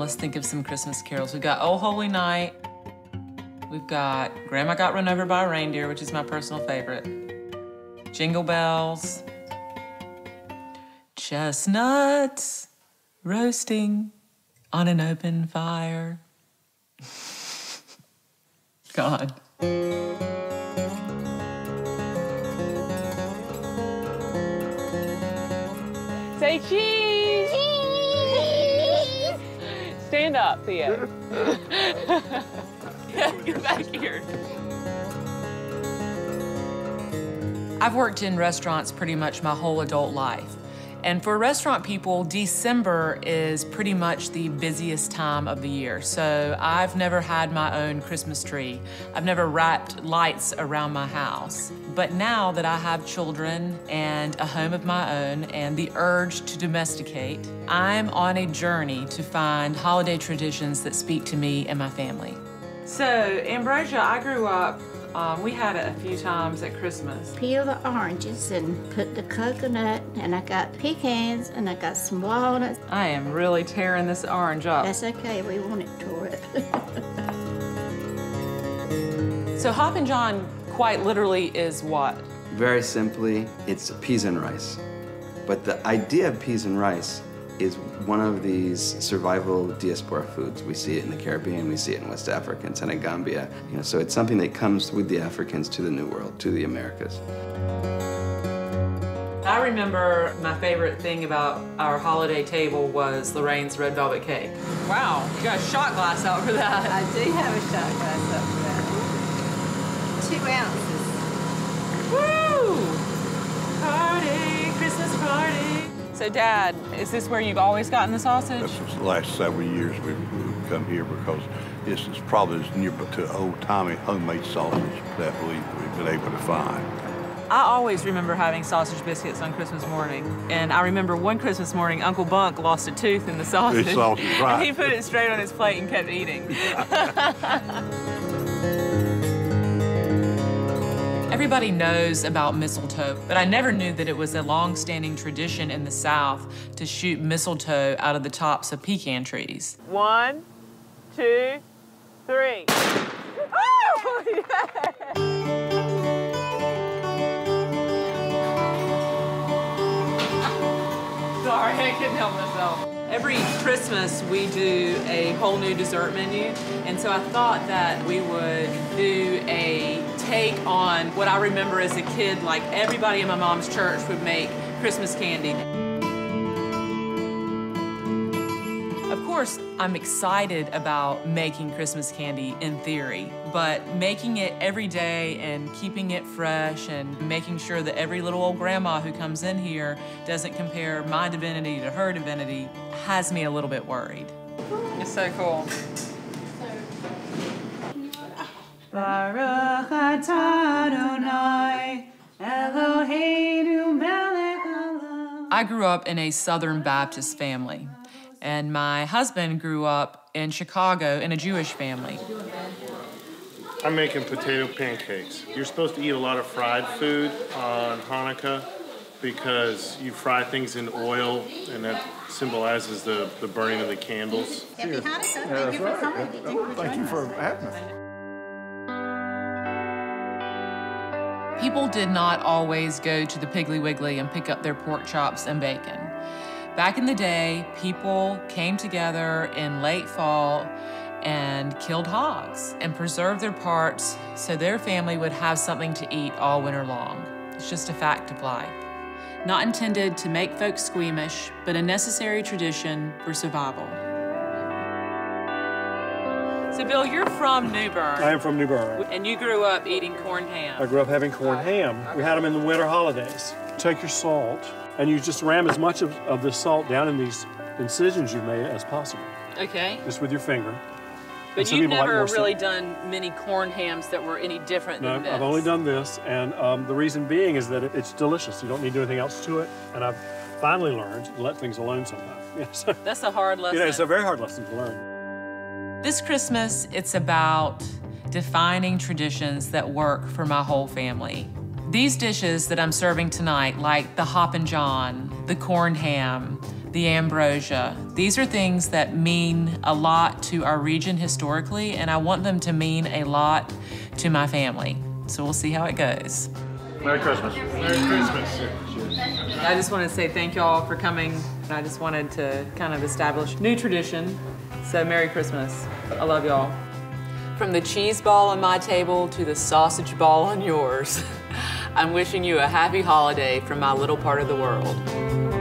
let's think of some Christmas carols. We've got Oh Holy Night. We've got Grandma Got Run Over by a Reindeer, which is my personal favorite. Jingle Bells. Chestnuts roasting on an open fire. God. Say cheese! Cheese! Stand up, Thea. Get back here. I've worked in restaurants pretty much my whole adult life. And for restaurant people, December is pretty much the busiest time of the year. So I've never had my own Christmas tree. I've never wrapped lights around my house. But now that I have children and a home of my own and the urge to domesticate, I'm on a journey to find holiday traditions that speak to me and my family. So, Ambrosia, I grew up, we had it a few times at Christmas. Peel the oranges and put the coconut, and I got pecans, and I got some walnuts. I am really tearing this orange up. That's okay, we want it tore it. So Hoppin' John quite literally is what? Very simply, it's peas and rice. But the idea of peas and rice is one of these survival diaspora foods. We see it in the Caribbean, we see it in West Africa, in Senegambia. So it's something that comes with the Africans to the New World, to the Americas. I remember my favorite thing about our holiday table was Lorraine's red velvet cake. Wow, you got a shot glass out for that. I do have a shot glass up for that. 2 ounces. Woo! Party, Christmas party. So, Dad, is this where you've always gotten the sausage? This was the last several years we've come here because this is probably as near to old-timey homemade sausage that we've been able to find. I always remember having sausage biscuits on Christmas morning. And I remember one Christmas morning, Uncle Bunk lost a tooth in the sausage. The sausage, right. And he put it straight on his plate and kept eating. Everybody knows about mistletoe, but I never knew that it was a long-standing tradition in the South to shoot mistletoe out of the tops of pecan trees. 1, 2, 3. Oh, yeah! Sorry, I couldn't help myself. Every Christmas, we do a whole new dessert menu, and so I thought that we would do a take on what I remember as a kid, like everybody in my mom's church would make Christmas candy. Of course, I'm excited about making Christmas candy in theory, but making it every day and keeping it fresh and making sure that every little old grandma who comes in here doesn't compare my divinity to her divinity has me a little bit worried. It's so cool. Baruch atah Adonai, Eloheinu melech haolam. I grew up in a Southern Baptist family, and my husband grew up in Chicago in a Jewish family. I'm making potato pancakes. You're supposed to eat a lot of fried food on Hanukkah because you fry things in oil, and that symbolizes the burning of the candles. Happy Hanukkah. Thank you for coming. Thank you for having us. People did not always go to the Piggly Wiggly and pick up their pork chops and bacon. Back in the day, people came together in late fall and killed hogs and preserved their parts so their family would have something to eat all winter long. It's just a fact of life. Not intended to make folks squeamish, but a necessary tradition for survival. So, Bill, you're from New Bern. I am from New Bern. And you grew up eating corned ham. I grew up having corned ham. We had them in the winter holidays. Take your salt, and you just ram as much of the salt down in these incisions you made as possible. Okay. Just with your finger. But you've never really done many corned hams that were any different than this. No, I've only done this, and the reason being is that it's delicious. You don't need to do anything else to it, and I've finally learned to let things alone sometimes. Yes. That's a hard lesson. You know, it's a very hard lesson to learn. This Christmas, it's about defining traditions that work for my whole family. These dishes that I'm serving tonight, like the Hoppin' John, the corned ham, the ambrosia. These are things that mean a lot to our region historically, and I want them to mean a lot to my family. So we'll see how it goes. Merry Christmas. Merry Christmas. I just want to say thank you all for coming. I just wanted to kind of establish new tradition. So Merry Christmas. I love y'all. From the cheese ball on my table to the sausage ball on yours, I'm wishing you a happy holiday from my little part of the world.